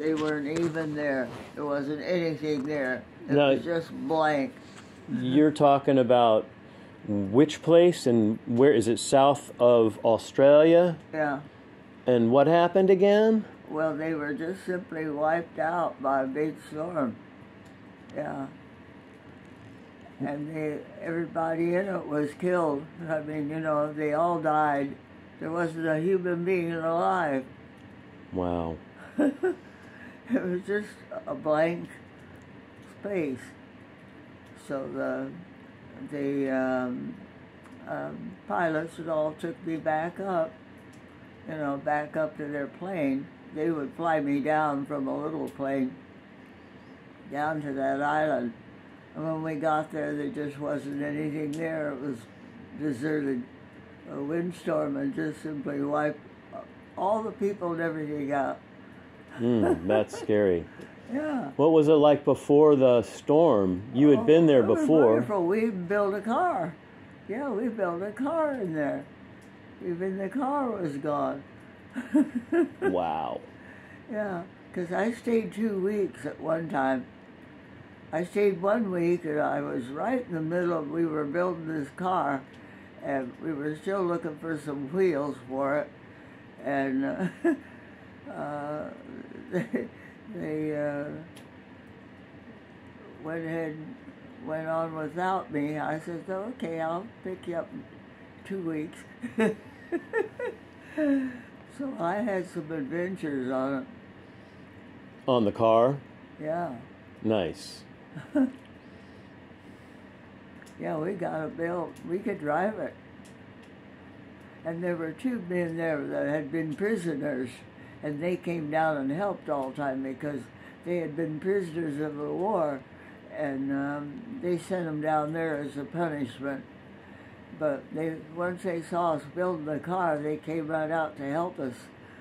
They weren't even there. There wasn't anything there. It Now- was just blank. You're talking about which place and where is it? South of Australia? Yeah. And what happened again? Well, they were just simply wiped out by a big storm. Yeah. And everybody in it was killed. I mean, you know, they all died. There wasn't a human being alive. Wow. It was just a blank space. So the pilots and all took me back up, you know, back up to their plane. They would fly me down from a little plane down to that island. And when we got there, there just wasn't anything there. It was deserted. A windstorm and just simply wiped all the people and everything out. That's scary. Yeah. What was it like before the storm? You had been there It was before. wonderful. We built a car. Yeah, we built a car in there. Even the car was gone. Wow. Yeah, because I stayed 2 weeks at one time. I stayed 1 week, and I was right in the middle of, we were building this car, and we were still looking for some wheels for it, and they went on without me. I said, okay, I'll pick you up in 2 weeks. So I had some adventures on it. On the car? Yeah. Nice. Yeah, we got it built. We could drive it. And there were 2 men there that had been prisoners, and they came down and helped all the time because they had been prisoners of the war, and they sent them down there as a punishment. But once they saw us building the car, they came right out to help us.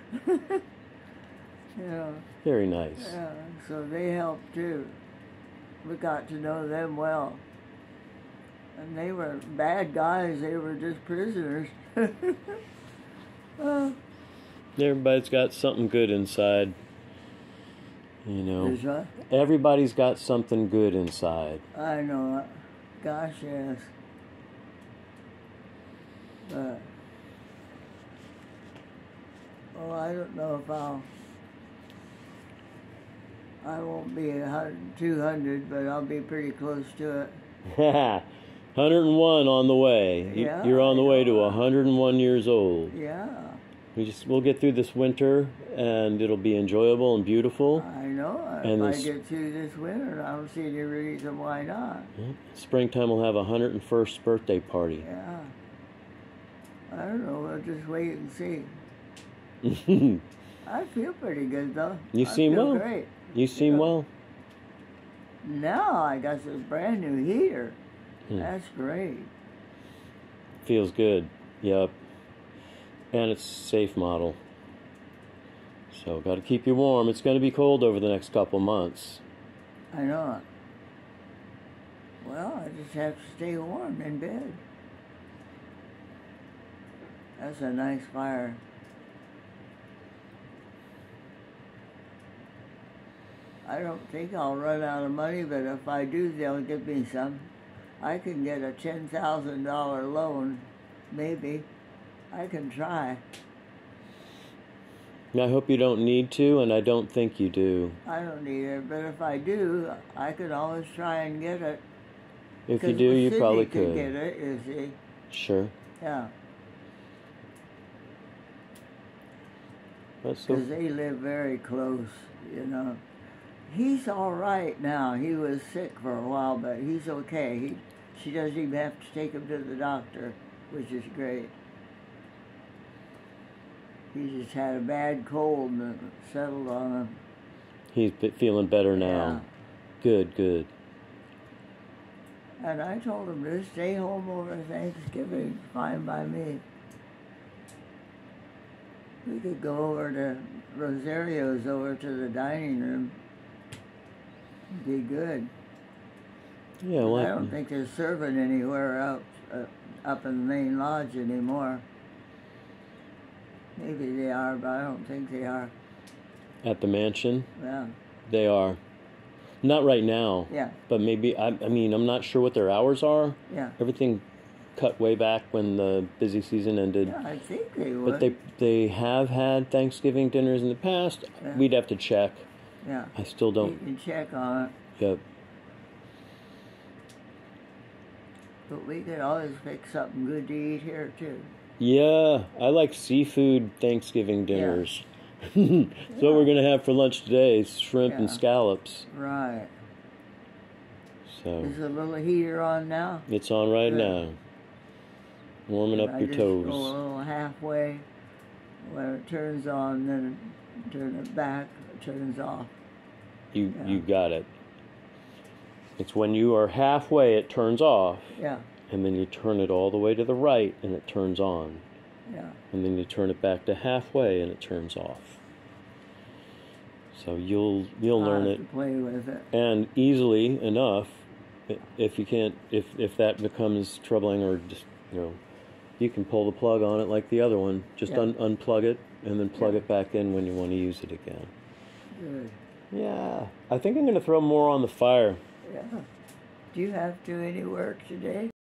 You know. Very nice. Yeah, so they helped too. We got to know them well. And they were bad guys, they were just prisoners. Everybody's got something good inside. You know. Is what? Everybody's got something good inside. I know it. Gosh, yes. But, I don't know if I won't be 200, but I'll be pretty close to it. 101 on the way. Yeah, You're on the way to I know. 101 years old. Yeah, We'll get through this winter, and it'll be enjoyable and beautiful. I know. And If I this- get through this winter, I don't see any reason why not. Springtime will have a 101st birthday party. Yeah. I don't know. We'll just wait and see. I feel pretty good, though. You seem I feel well. great. You seem well. Now I got this brand new heater. That's great. Feels good. Yep. And it's a safe model. So got to keep you warm. It's going to be cold over the next couple months. I know it. Well, I just have to stay warm in bed. That's a nice fire. I don't think I'll run out of money, but if I do, they'll give me some. I can get a $10,000 loan, maybe. I can try. I hope you don't need to, and I don't think you do. I don't need it, but if I do, I could always try and get it. If you 'Cause do, you Sydney probably could could. get it, you see. Sure. Yeah, That's so. because they live very close, you know. He's all right now. He was sick for a while, but he's okay. She doesn't even have to take him to the doctor, which is great. He just had a bad cold and it settled on him. He's feeling better now. Yeah. Good, good. And I told him to stay home over Thanksgiving. Fine by me. We could go over to Rosario's, over to the dining room. Be good. Yeah, I well, don't think they're serving anywhere up in the main lodge anymore. Maybe they are, but I don't think they are. at the mansion. Yeah. They are. Not right now. Yeah. But maybe, I mean, I'm not sure what their hours are. Yeah. Everything cut way back when the busy season ended. Yeah, I think they would. But they have had Thanksgiving dinners in the past. Yeah. We'd have to check. Yeah. I still You don't. can check on it. Yep. But we could always pick something good to eat here, too. Yeah, I like seafood Thanksgiving dinners. That's what we're going to have for lunch today, is shrimp and scallops. Right. So Is the little heater on now? it's on right Good. now. Warming up I your just go a toes. little halfway. When it turns on, then turn it back, it turns off. You got it. It's when you are halfway, it turns off. Yeah, And then you turn it all the way to the right, and it turns on. yeah. And then you turn it back to halfway, and it turns off. So you'll learn I'll it, have to play with it. and easily enough. If you can't, if that becomes troubling, or just you can pull the plug on it like the other one. Just unplug it and then plug it back in when you want to use it again. Good. Yeah, I think I'm going to throw more on the fire. Yeah. Do you have to do any work today?